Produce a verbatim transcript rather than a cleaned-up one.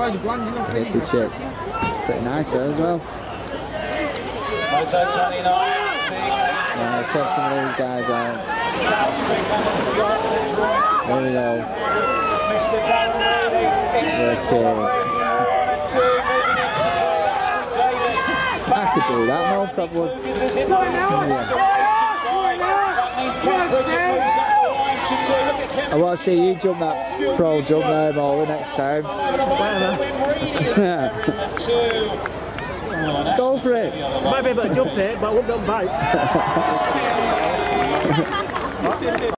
Hit the chip. Pretty nice there as well. Moto twenty-nine. Right, take some of these guys out. There we go. Mister Darren Reade. Okay. I could do that, no problem. I want to see you jump that pro jump there, Molly, next time. Let's go for it. Might be able to jump it, but I won't go bite.